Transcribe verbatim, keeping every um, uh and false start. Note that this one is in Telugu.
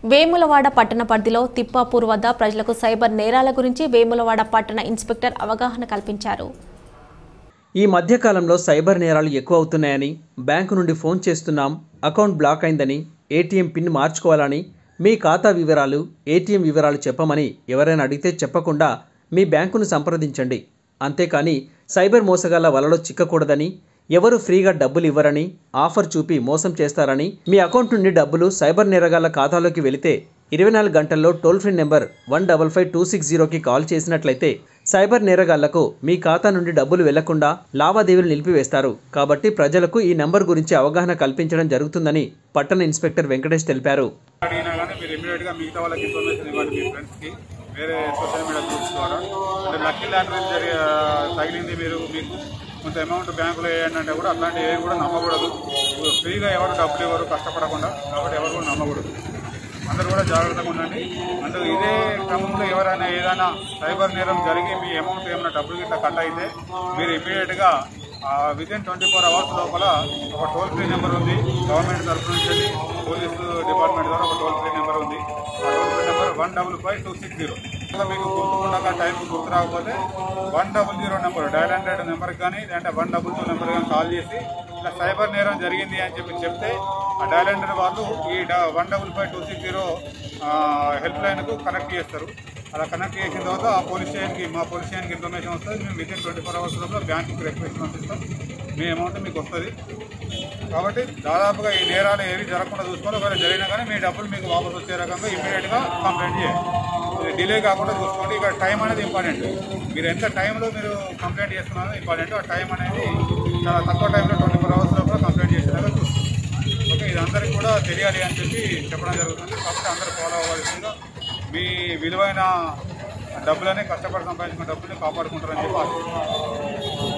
వేములవాడ పట్టణ పరిధిలో తిప్పాపూర్ వద్ద ప్రజలకు సైబర్ నేరాల గురించి వేములవాడ పట్టణ ఇన్స్పెక్టర్ అవగాహన కల్పించారు. ఈ మధ్య కాలంలో సైబర్ నేరాలు ఎక్కువ అవుతున్నాయని, బ్యాంకు నుండి ఫోన్ చేస్తున్నాం, అకౌంట్ బ్లాక్ అయిందని, ఏటీఎం పిన్ మార్చుకోవాలని, మీ ఖాతా వివరాలు, ఏటీఎం వివరాలు చెప్పమని ఎవరైనా అడిగితే చెప్పకుండా మీ బ్యాంకును సంప్రదించండి. అంతేకాని సైబర్ మోసగాళ్ల వలలో చిక్కకూడదని, ఎవరు ఫ్రీగా డబ్బులు ఇవ్వరని, ఆఫర్ చూపి మోసం చేస్తారని, మీ అకౌంట్ నుండి డబ్బులు సైబర్ నేరగాళ్ల ఖాతాలోకి వెళితే ఇరవై నాలుగు గంటల్లో toll free number one double five two six జీరోకి కాల్ చేసినట్లయితే సైబర్ నేరగాళ్లకు మీ ఖాతా నుండి డబ్బులు వెళ్లకుండా లావాదేవీలు నిలిపివేస్తారు. కాబట్టి ప్రజలకు ఈ నెంబర్ గురించి అవగాహన కల్పించడం జరుగుతుందని పట్టణ ఇన్స్పెక్టర్ వెంకటేష్ తెలిపారు. వేరే సోషల్ మీడియా గ్రూప్స్ ద్వారా అంటే లక్కీ లాటరీ జరిగే తగిలింది, మీరు మీకు కొంత అమౌంట్ బ్యాంకులో వేయండి అంటే కూడా అట్లాంటివి ఏవి కూడా నమ్మకూడదు. ఫ్రీగా ఎవరు డబ్బులు ఎవరు కష్టపడకుండా, కాబట్టి ఎవరు కూడా నమ్మకూడదు. అందరూ కూడా జాగ్రత్తగా ఉండండి. అంటే ఇదే క్రమంలో ఎవరైనా ఏదైనా సైబర్ నేరం జరిగి మీ అమౌంట్ ఏమైనా డబ్బులు గిట్లా కట్ అయితే మీరు ఇమీడియట్గా వితిన్ ట్వంటీ ఫోర్ అవర్స్ లోపల ఒక టోల్ ఫ్రీ నెంబర్ ఉంది, గవర్నమెంట్ తరఫు నుంచి పోలీసు డిపార్ట్మెంట్ ద్వారా ఒక టోల్ ఫ్రీ నెంబర్ ఉంది. ఆ toll free number one double five two six zero. మీకు గుర్తుకుండా టైంకి గుర్తు రాకపోతే one double zero number dial hundred నెంబర్కి కానీ లేదంటే వన్ డబుల్ టూ నెంబర్ కానీ కాల్ చేసి ఇలా సైబర్ నేరం జరిగింది అని చెప్పి చెప్తే ఆ డయల్ హండ్రెడ్ వాళ్ళు ఈ one double five two six zero help లైన్కు కనెక్ట్ చేస్తారు. అలా కనెక్ట్ చేసిన తర్వాత ఆ పోలీస్ స్టేషన్కి మా పోలీస్ స్టేషన్కి ఇన్ఫర్మేషన్ వస్తుంది. మేము వితిన్ ట్వంటీ ఫోర్ అవర్స్ లోపల బ్యాంకుకి రిక్వెస్ట్ పంపిస్తాం, మీ అమౌంట్ మీకు వస్తుంది. కాబట్టి దాదాపుగా ఈ నేరాలు ఏవి జరగకుండా చూసుకోవాలి. ఒకవేళ జరిగినా కానీ మీ డబ్బులు మీకు వాపసు వచ్చే రకంగా ఇమీడియట్గా కంప్లైంట్ చేయాలి. డిలే కాకుండా చూసుకోండి. ఇక్కడ టైం అనేది ఇంపార్టెంట్. మీరు ఎంత టైంలో మీరు కంప్లైంట్ చేస్తున్నారో ఇంపార్టెంట్. ఆ టైం అనేది చాలా తక్కువ టైంలో ట్వంటీ ఫోర్ అవర్స్ లోపల కంప్లైంట్ చేసేలాగా చూసుకోండి. ఓకే, ఇది అందరికీ కూడా తెలియాలి అని చెప్పి చెప్పడం జరుగుతుంది. కాబట్టి అందరూ ఫాలో అవ్వాల్సిందిగా, మీ విలువైన డబ్బులని కష్టపడి సంపాదించుకున్న డబ్బుల్ని కాపాడుకుంటారని చెప్పి ఆశిస్తున్నాను.